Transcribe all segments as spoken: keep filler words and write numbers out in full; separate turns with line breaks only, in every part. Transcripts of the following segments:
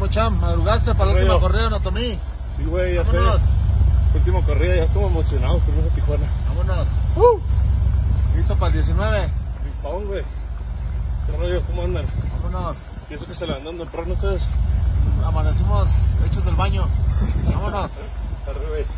pasó, Cham? ¿Madrugaste para la última corrida de Notomí?
Sí, güey, ya sé.
Vámonos.
Última corrida, ya estamos emocionados por irnos a Tijuana.
Vámonos.
Uh.
¿Listo para el diecinueve?
Estamos, güey. ¿Qué rollo? ¿Cómo andan?
Vámonos.
¿Y eso que se levantan temprano ustedes?
Amanecimos hechos del baño. Vámonos.
Arre, güey.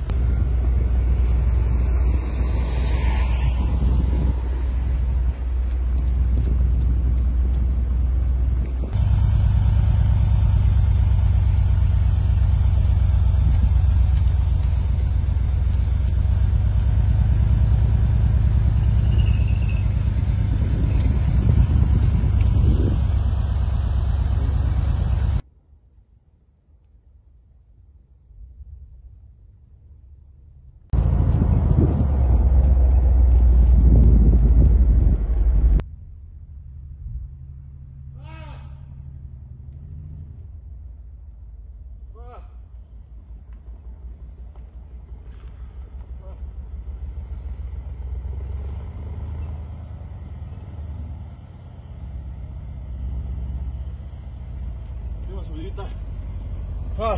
Una subidita. Ah.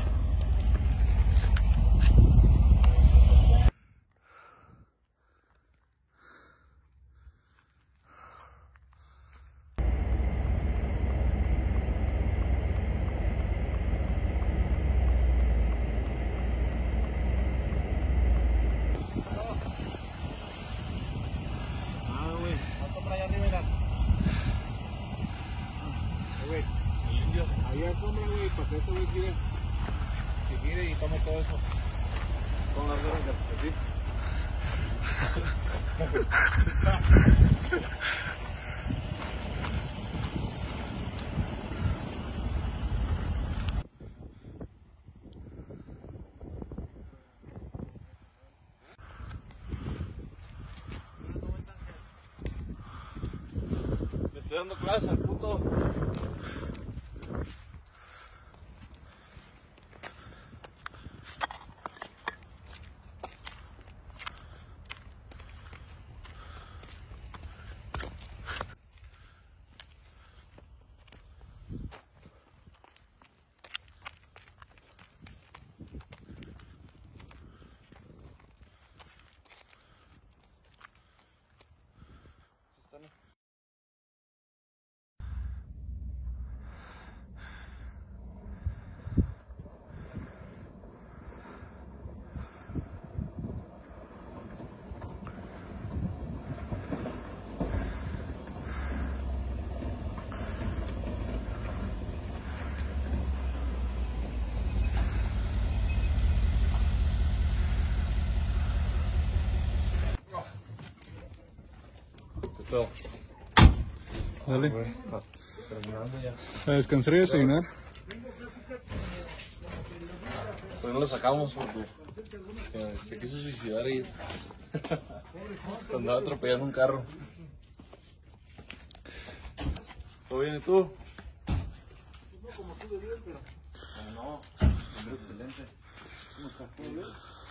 Ah, güey. Más sombra allá arriba, mira. Güey.
El indio.
Ahí hay sombra, güey, para que este güey gire. Que gire y tome todo eso.
Con las horas de así. Le estoy dando clases al puto. No.
Dale.
Ah, terminando ya.
A descansar y desayunar.
Pues no lo sacamos porque eh, se quiso suicidar y andaba atropellando un carro. ¿Todo bien y tú?
No como tú de bien, pero. Ah, no. Hombre, excelente. ¿Cómo estás? ¿Todo bien?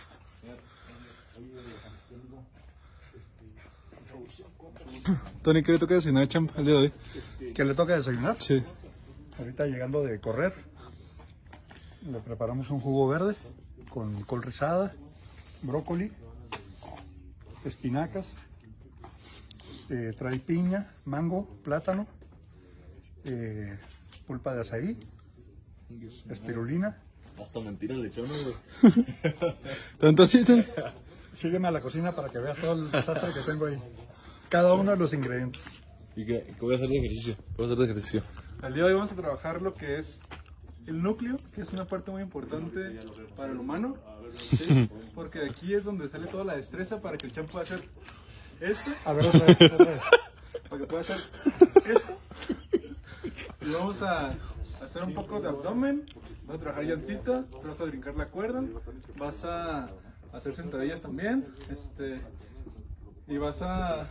Tony, ¿qué le toca desayunar, champ, el día de hoy?
¿Qué le toca desayunar?
Sí.
Ahorita llegando de correr, le preparamos un jugo verde con col rizada, brócoli, espinacas, eh, trae piña, mango, plátano, eh, pulpa de azaí, espirulina.
Hasta mentira le echó, güey.
¿Tanto así, Tony?
Sígueme a la cocina para que veas todo el desastre que tengo ahí. Cada uno de los ingredientes.
¿Y qué, qué voy a hacer de ejercicio? Voy a hacer de ejercicio.
El día de hoy vamos a trabajar lo que es el núcleo, que es una parte muy importante para el humano, ¿sí? Porque de aquí es donde sale toda la destreza para que el champ pueda hacer esto,
A ver, otra vez, otra vez.
para que pueda hacer esto. Y vamos a hacer un poco de abdomen, vas a trabajar llantita, vas a brincar la cuerda, vas a hacer sentadillas también, este, y vas a...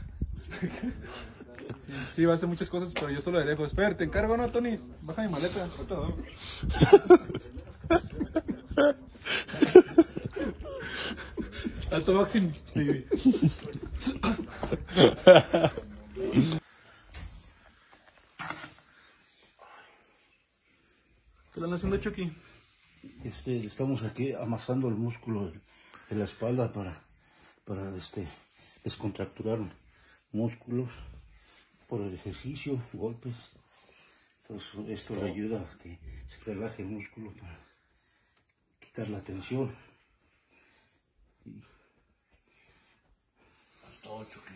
Sí, va a hacer muchas cosas, pero yo solo de lejos. Espera, te encargo, ¿no, Tony? Baja mi maleta. Ahorita lo hago. Alto boxing, baby. están haciendo, Chucky?
Este, estamos aquí amasando el músculo de, de la espalda para, para este, descontracturar músculos por el ejercicio, golpes. Entonces esto le ayuda a que se relaje el músculo para quitar la tensión. Y...
todo, Chucky.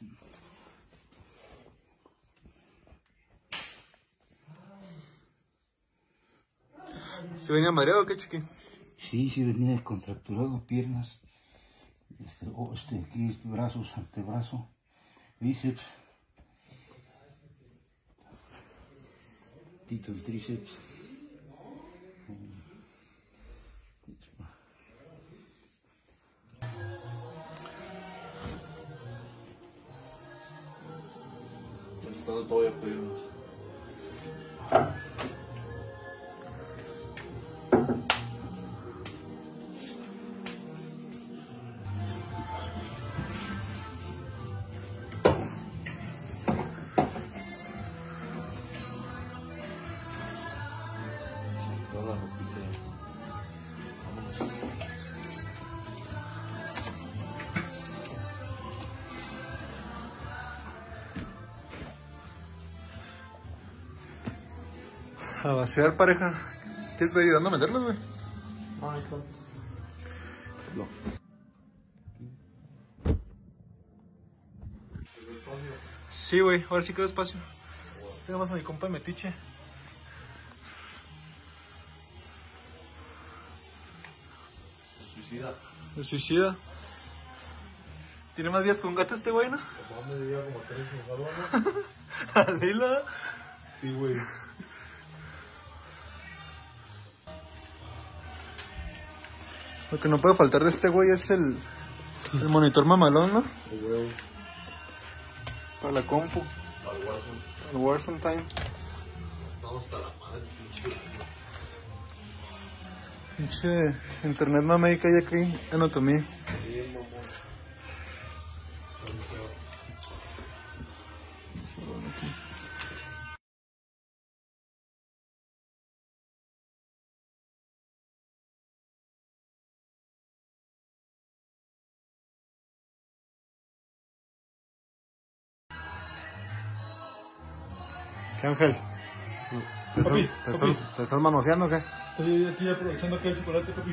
¿Se venía mareado o qué, Chucky?
Sí, sí venía descontracturado, piernas, este, oh, este, aquí, este, brazos, antebrazo, bíceps, tito el tríceps.
Estando todavía pedirnos. Toda la ropita. Vámonos.
A vaciar, pareja. ¿Qué está ayudando a meterlos, güey?
Ay, hijo. No.
Sí, güey, ahora sí quedó espacio. Tenemos a mi compa de Metiche.
Suicida.
Se suicida. Tiene más días con gato este güey, ¿no?
Papá me lleva como tres en el salón.
Adela.
Sí, güey.
Lo que no puede faltar de este güey es el, el monitor mamalón, ¿no?
El huevo.
Para la compu.
Al Warzone.
El Warzone Time.
Estamos hasta la madre, pinche.
Pinche internet mame que hay aquí, anatomía.
Bien, mamón.
¿Qué, Ángel? ¿Te, estás,
Papi,
te,
papi.
estás, ¿Te estás manoseando o qué?
Estoy aquí aprovechando que hay chocolate, papi.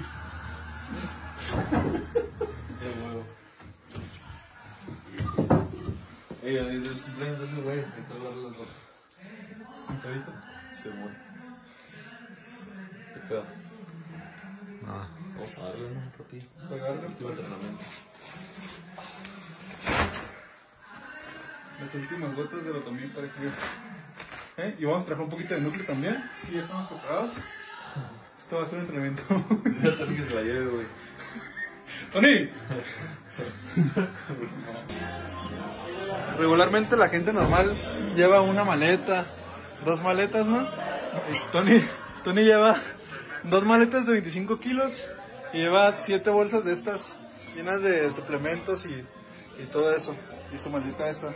El huevo. Ey, de los cumpleaños de ese güey. Hay que hablarle al rato. ¿Ahorita? Se muere. ¿Qué pedo?
Ah.
Vamos a darle, ¿no? Un ratito.
Pegarle.
Último entrenamiento.
Las últimas gotas de anatomía para que... ¿Eh? Y vamos a trabajar un poquito de núcleo también. Y ya estamos preparados. Esto va a ser un entrenamiento.
Ya te dije que se la lleve, güey.
¡Tony! Regularmente la gente normal lleva una maleta, dos maletas, ¿no? Y Tony, Tony lleva dos maletas de veinticinco kilos y lleva siete bolsas de estas llenas de suplementos y, y todo eso. Y su maldita esta.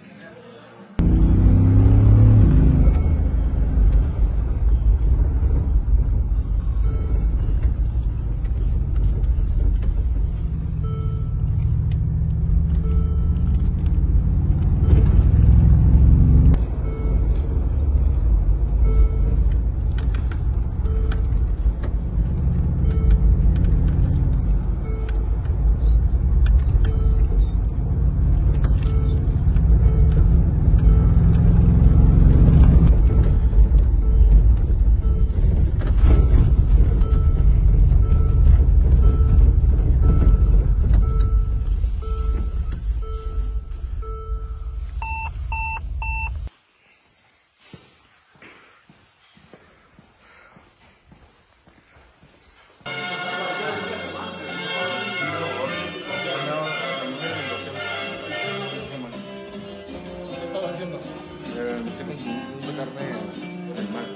Estoy consumiendo carne animal.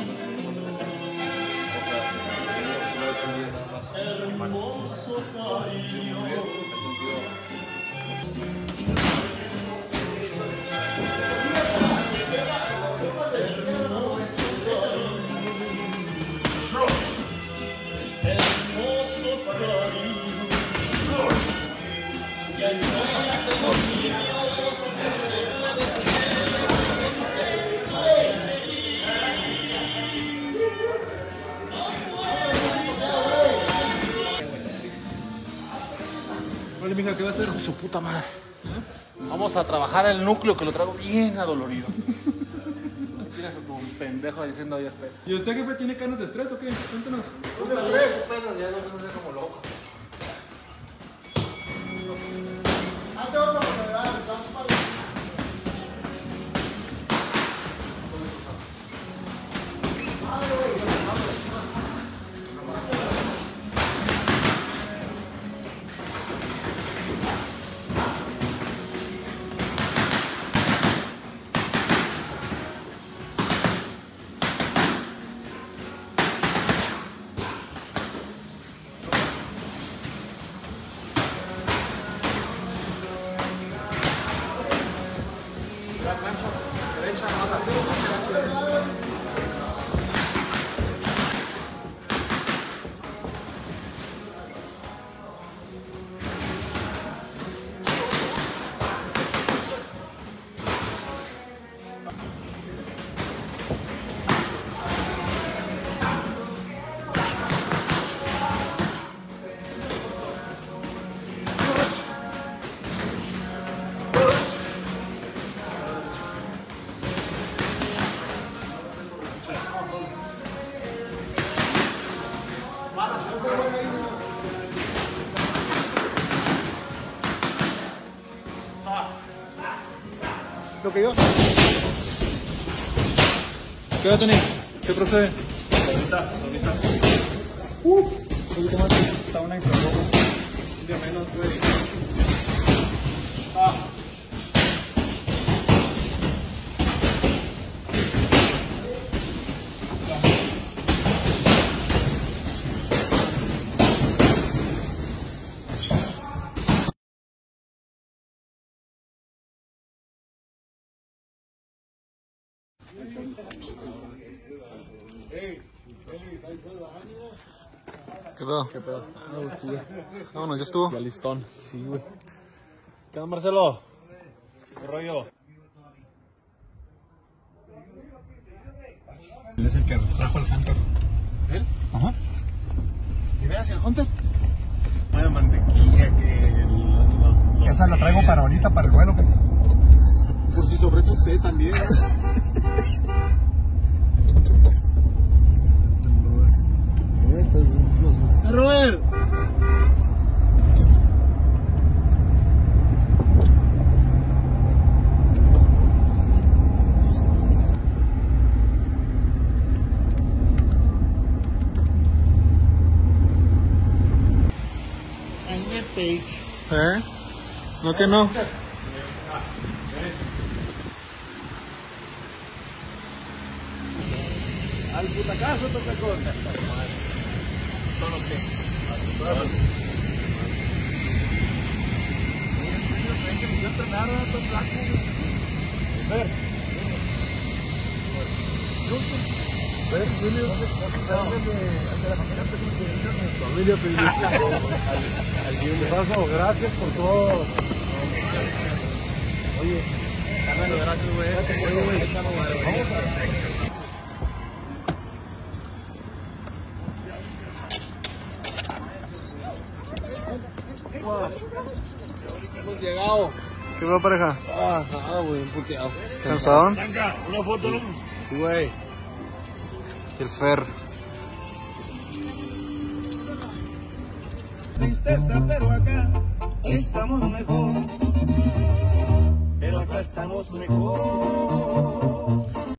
O sea, una vez al día nada más animal. Me he sentido muy bien, me he sentido...
Vale, mija, ¿qué va a hacer?
Su puta madre. ¿Eh? Vamos a trabajar el núcleo que lo traigo bien adolorido. Tienes a tu pendejo diciendo ayer pez.
¿Y usted, jefe, tiene canas de estrés o qué? Cuéntanos.
Tú me ves, penas, ya lo ves hacer como loco. Ah, te vamos a ver, estamos para. Derecha, más arriba,
Lo que yo. ¿Qué va a tener? ¿Qué procede?
Ahorita, ahorita.
Uf, un poquito más. Está una infrarroja. Un día menos, güey. Ah.
¿Qué pedo?
¿Qué pedo? Ah, güey, sí, güey.
Vámonos, ya estuvo.
Ya listón. Sí, güey. ¿Qué onda, Marcelo? ¿Qué rollo?
Él es el que trajo el Hunter.
¿Él?
Ajá.
¿Y veas el Hunter?
Vaya mantequilla que los, los
Esa la traigo para ahorita, para el vuelo.
Por si sobre eso té también.
Robert.
¿Eh? ¿No que no?
Al putacazo toca cosa. Solo que. Yo entrenar, no estás flaco. Ver. Ver, Julio, de la familia familia al Julio. Paso, gracias por todo. Oye, Carlos, gracias, güey. Oye, güey, vamos a. Hemos llegado.
¿Qué va, pareja?
Ah, ah, güey, puteado.
¿Cansadón?
Una foto, ¿no? Sí, güey.
El Fer.
Tristeza, pero acá estamos mejor. Pero acá estamos mejor.